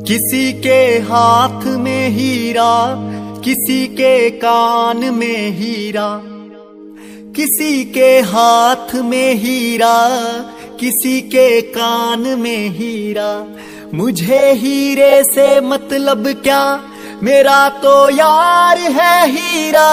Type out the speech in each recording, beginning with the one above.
किसी के हाथ में हीरा, किसी के कान में हीरा, किसी के हाथ में हीरा, किसी के कान में हीरा। मुझे हीरे से मतलब क्या, मेरा तो यार है हीरा।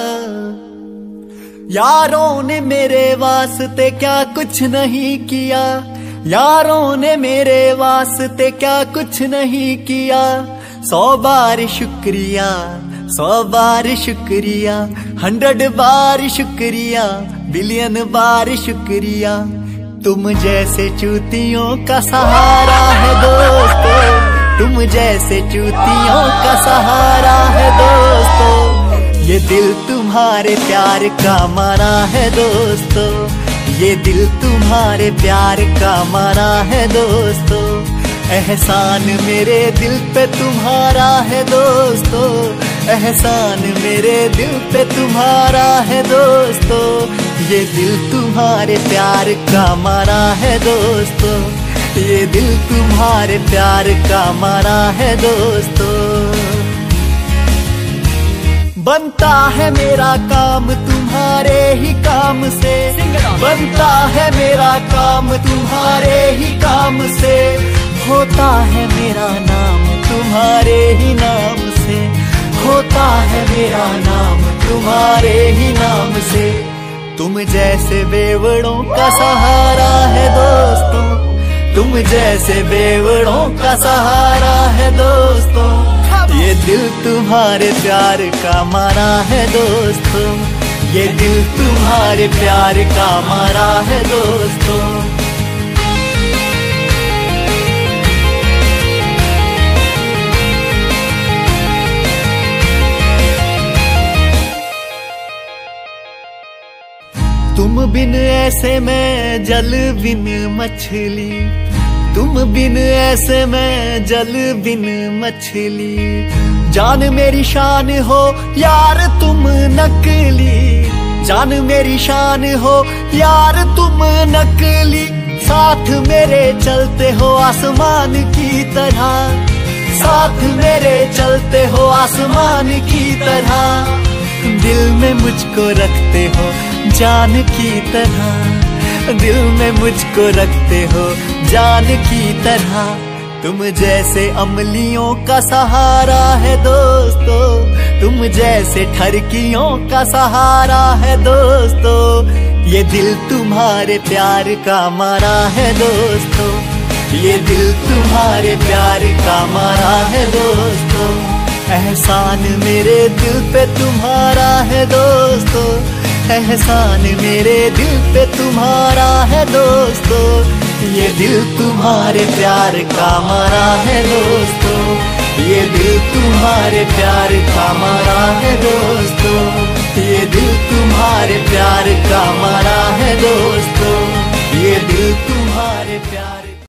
यारों ने मेरे वास्ते क्या कुछ नहीं किया, यारों ने मेरे वास्ते क्या कुछ नहीं किया। 100 बार शुक्रिया, 100 बार शुक्रिया, 100 बार शुक्रिया, बिलियन बार शुक्रिया। तुम जैसे चूतियों का सहारा है दोस्तों, तुम जैसे चूतियों का सहारा है दोस्तों। ये दिल तुम्हारे प्यार का मारा है दोस्तों, ये दिल तुम्हारे प्यार का मारा है दोस्तों। एहसान मेरे दिल पे तुम्हारा है दोस्तों, एहसान मेरे दिल पे तुम्हारा है दोस्तों। ये दिल तुम्हारे प्यार का मारा है दोस्तों, ये दिल तुम्हारे प्यार का मारा है दोस्तों। बनता है मेरा काम तुम्हारे ही काम से, बनता है मेरा काम तुम्हारे ही काम से। होता है मेरा नाम तुम्हारे ही नाम से, होता है मेरा नाम तुम्हारे ही नाम से। तुम जैसे बेवड़ों का सहारा है दोस्तों, तुम जैसे बेवड़ों का सहारा है दोस्तों। ये दिल तुम्हारे प्यार का मारा है दोस्तों, ये दिल तुम्हारे प्यार का मारा है दोस्तों। तुम बिन ऐसे मैं जल बिन मछली, तुम बिन ऐसे मैं जल बिन मछली। जान मेरी शान हो यार तुम नकली, जान मेरी शान हो यार तुम नकली। साथ मेरे चलते हो आसमान की तरह, साथ मेरे चलते हो आसमान की तरह। दिल में मुझको रखते हो जान की तरह, दिल में मुझको रखते हो जान की तरह। तुम जैसे अमलियों का सहारा है दोस्तों, तुम जैसे ठरकियों का सहारा है दोस्तों। ये दिल तुम्हारे प्यार का मारा है दोस्तों, ये दिल तुम्हारे प्यार का मारा है दोस्तों। एहसान मेरे दिल पे तुम्हारा है दोस्तों, एहसान मेरे दिल पे तुम्हारा है दोस्तों। ये दिल तुम्हारे प्यार का मारा है दोस्तों, ये दिल तुम्हारे प्यार का मारा है दोस्तों।